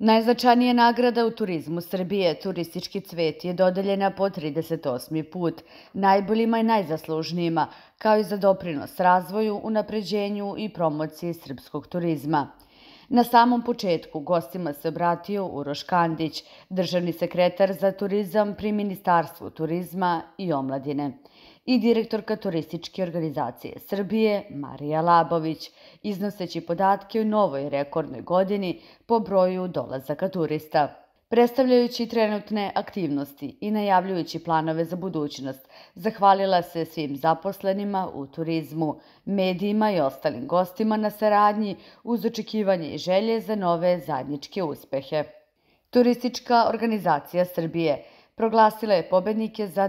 Najznačajnija nagrada u turizmu Srbije, Turistički cvet, je dodeljena po 38. put najboljima i najzaslužnijima, kao i za doprinos razvoju, unapređenju i promociji srpskog turizma. Na samom početku gostima se obratio Uroš Kandić, državni sekretar za turizam pri Ministarstvu turizma i omladine, i direktorka Turističke organizacije Srbije Marija Labović, iznoseći podatke o novoj rekordnoj godini po broju dolazaka turista. Predstavljajući trenutne aktivnosti i najavljujući planove za budućnost, zahvalila se svim zaposlenima u turizmu, medijima i ostalim gostima na saradnji uz očekivanje i želje za nove zajedničke uspehe. Turistička organizacija Srbije proglasila je pobednike za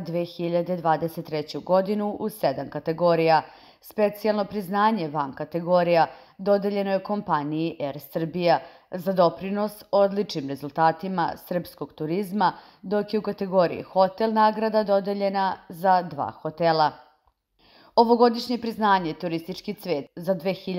2023. godinu u 7 kategorija. Specijalno priznanje van kategorija dodeljeno je kompaniji Air Srbija za doprinos odličnim rezultatima srpskog turizma, dok je u kategoriji hotel nagrada dodeljena za 2 hotela. Ovogodišnje priznanje Turistički cvet za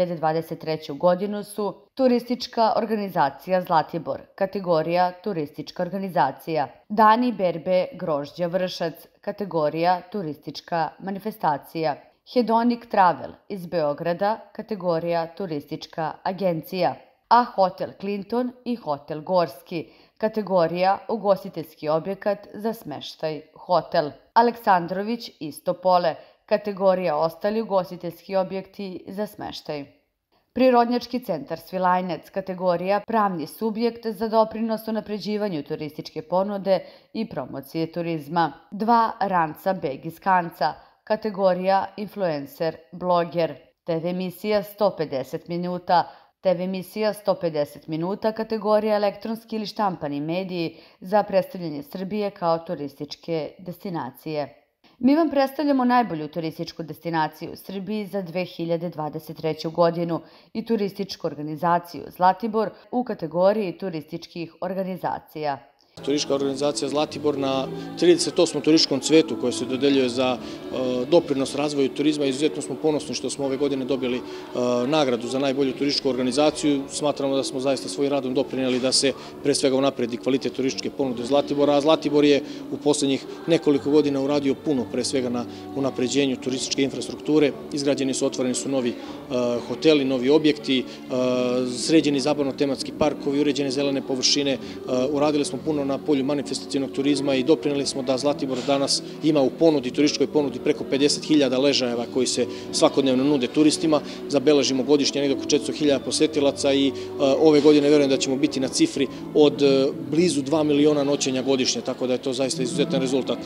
2023. godinu su Turistička organizacija Zlatibor, kategorija Turistička organizacija, Dani berbe grožđa Vršac, kategorija Turistička manifestacija, Hedonic Travel iz Beograda, kategorija Turistička agencija, a Hotel Clinton i Hotel Gorski, kategorija ugostiteljski objekat za smeštaj hotel. Aleksandrović Istopole, kategorija ostali ugostiteljski objekti za smeštaj. Prirodnjački centar Svilajnac, kategorija pravni subjekt za doprinos unapređivanju turističke ponude i promocije turizma. 2 ranca beg iz Kanca, kategorija influencer bloger. TV emisija 150 minuta, TV emisija 150 minuta, kategorija elektronski ili štampani mediji za predstavljanje Srbije kao turističke destinacije. Mi vam predstavljamo najbolju turističku destinaciju u Srbiji za 2023. godinu i turističku organizaciju Zlatibor u kategoriji turističkih organizacija. Turistička organizacija Zlatibor na 38. turističkom cvetu koje se dodeljuje za doprinos razvoju turizma. Izuzetno smo ponosni što smo ove godine dobili nagradu za najbolju turističku organizaciju. Smatramo da smo zaista svojim radom doprinijeli da se pre svega unapredi kvalitet turističke ponude Zlatibora, a Zlatibor je u poslednjih nekoliko godina uradio puno pre svega na unapređenju turističke infrastrukture. Izgrađeni su, otvoreni su novi hoteli, novi objekti, sređeni zabavno-tematski parkovi, uređene zelene površine. Uradili smo puno na polju manifestacionog turizma i doprineli smo da Zlatibor danas ima u ponudi, turističkoj ponudi preko 50.000 ležajeva koji se svakodnevno nude turistima. Zabeležimo godišnje negdje oko 400.000 posetilaca i ove godine verujem da ćemo biti na cifri od blizu 2 miliona noćenja godišnje, tako da je to zaista izuzetan rezultat.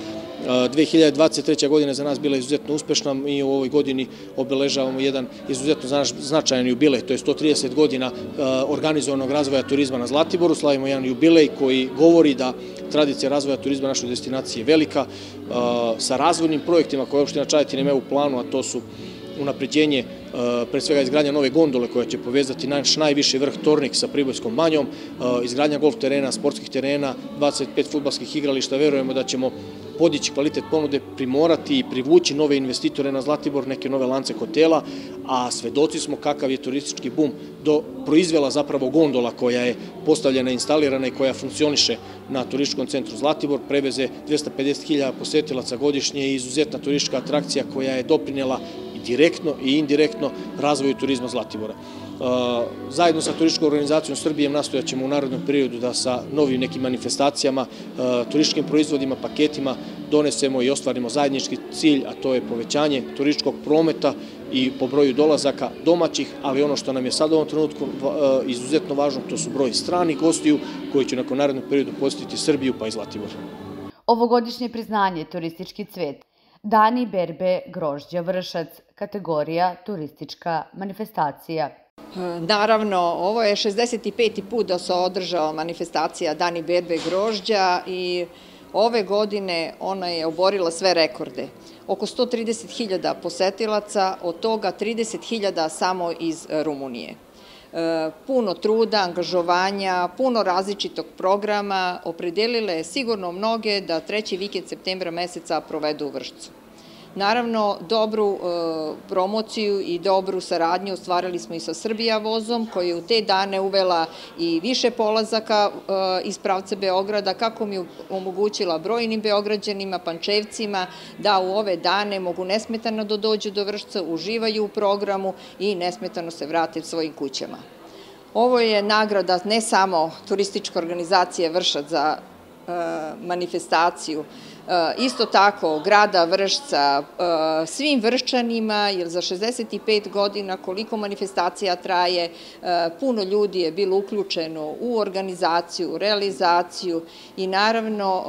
2023. godina za nas bila izuzetno uspešna i u ovoj godini obeležavamo jedan izuzetno značajan jubilej, to je 130 godina organizovanog razvoja turizma na Zlatiboru. Slavimo jedan jubilej koji govori da tradicija razvoja turizma našoj destinaciji je velika, sa razvojnim projektima koje opština Čajetina ima u planu, a to su unapređenje, pre svega izgradnja nove gondole koja će povezati naš najviši vrh Tornik sa Pribojskom banjom, izgradnja golf terena, sportskih terena, 25 fudbalskih igrališta. Verujemo da ćemo podići kvalitet ponude, primorati i privući nove investitore na Zlatibor, neke nove lance hotela, a svedoci smo kakav je turistički bum proizvela zapravo gondola koja je postavljena, instalirana i koja funkcioniše na turističkom centru Zlatibor, preveze 250.000 posetilaca godišnje i izuzetna turistička atrakcija koja je doprinjela i direktno i indirektno razvoju turizma Zlatibora. Zajedno sa Turističkom organizacijom Srbije nastojat ćemo u narednom periodu da sa novim nekim manifestacijama, turističkim proizvodima, paketima donesemo i ostvarimo zajednički cilj, a to je povećanje turističkog prometa i po broju dolazaka domaćih, ali ono što nam je sad u ovom trenutku izuzetno važno, to su broj stranih gostiju koji će nakon narednog periodu posjetiti Srbiju pa i Zlatibor. Ovogodišnje priznanje Turistički cvet, Dani berbe grožđa Vršac, kategorija Turistička manifestacija. Naravno, ovo je 65. put da se održava manifestacija Dani berbe grožđa i ove godine ona je oborila sve rekorde. Oko 130.000 posetilaca, od toga 30.000 samo iz Rumunije. Puno truda, angažovanja, puno različitog programa opredelile sigurno mnoge da 3. vikend septembra meseca provedu u Vršcu. Naravno, dobru promociju i dobru saradnju ostvarili smo i sa Srbija vozom, koji je u te dane uvela i više polazaka iz pravca Beograda, kako mi omogućila brojnim Beograđanima, Pančevcima, da u ove dane mogu nesmetano da dođu do Vršca, uživaju u programu i nesmetano se vrate svojim kućama. Ovo je nagrada ne samo turističke organizacije Vršac za manifestaciju, isto tako grada Vršca, svim Vrščanima, jer za 65 godina koliko manifestacija traje, puno ljudi je bilo uključeno u organizaciju, realizaciju i naravno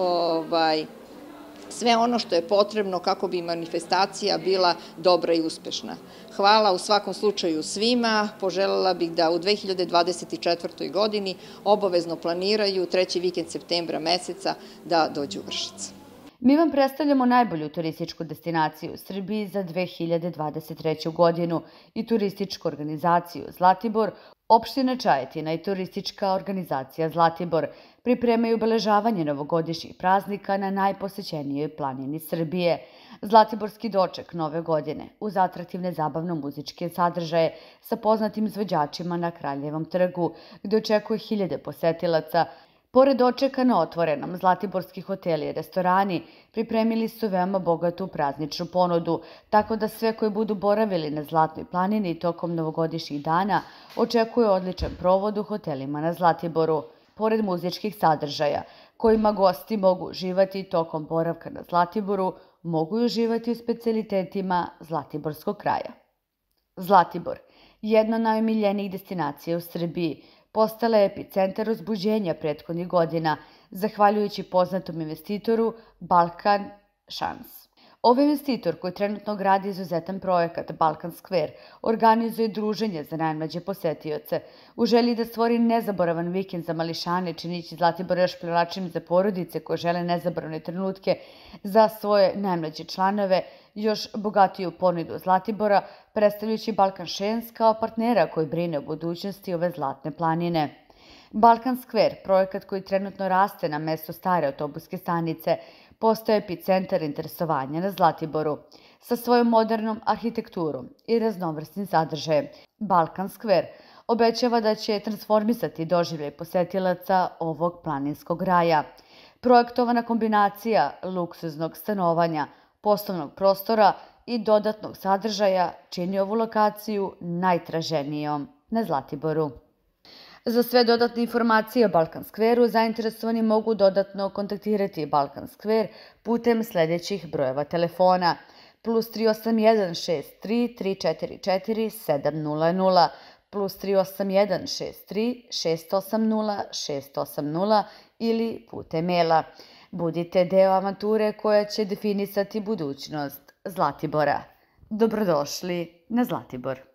sve ono što je potrebno kako bi manifestacija bila dobra i uspešna. Hvala u svakom slučaju svima, poželjela bih da u 2024. godini obavezno planiraju 3. vikend septembra meseca da dođu u Vršac. Mi vam predstavljamo najbolju turističku destinaciju u Srbiji za 2023. godinu i turističku organizaciju Zlatibor, opština Čajetina i turistička organizacija Zlatibor pripremaju obeležavanje novogodišnjih praznika na najposećenijoj planini Srbije. Zlatiborski doček nove godine uz atraktivne zabavno-muzičke sadržaje sa poznatim izvođačima na Kraljevom trgu, gde očekuje hiljade posetilaca. Pored dočeka na otvorenom, zlatiborski hoteli i restorani pripremili su veoma bogatu prazničnu ponudu, tako da sve koji budu boravili na Zlatnoj planini tokom novogodišnjih dana očekuje odličan provod u hotelima na Zlatiboru. Pored muzičkih sadržaja, kojima gosti mogu uživati tokom boravka na Zlatiboru, mogu i uživati u specijalitetima Zlatiborskog kraja. Zlatibor, jedna od najomiljenijih destinacija u Srbiji, postala je epicentar uzbuđenja prethodnih godina, zahvaljujući poznatom investitoru Balkan Šans. Ovaj investitor, koji trenutno gradi izuzetan projekat Balkan Square, organizuje druženje za najmlađe posetioce. U želji da stvori nezaboravan vikend za mališane, činići Zlatibor još privlačnim za porodice koje žele nezaboravne trenutke za svoje najmlađe članove, još bogatiju ponudu Zlatibora, predstavljajući Balkan Šens kao partnera koji brine o budućnosti ove zlatne planine. Balkan Square, projekat koji trenutno raste na mestu stare autobuske stanice, postaje epicentar interesovanja na Zlatiboru. Sa svojom modernom arhitekturom i raznovrsnim sadržajem, Balkan Square obećava da će transformisati doživljaj posetilaca ovog planinskog raja. Projektovana kombinacija luksuznog stanovanja, poslovnog prostora i dodatnog sadržaja čini ovu lokaciju najtraženijom na Zlatiboru. Za sve dodatne informacije o Balkan Square-u zainteresovani mogu dodatno kontaktirati Balkan Square putem sledećih brojeva telefona +381 63 344 700, +381 63 680 680 ili putem maila. Budite deo avanture koja će definisati budućnost Zlatibora. Dobrodošli na Zlatibor.